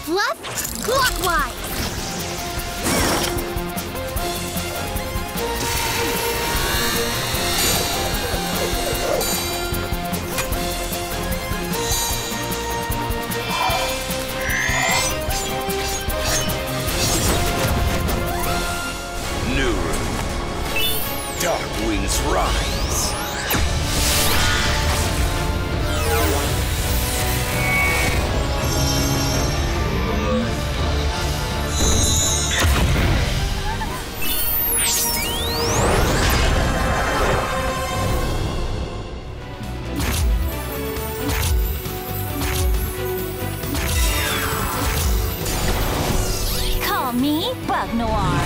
Fluff clockwise. New room. Dark winds rise. Call me Bug Noir.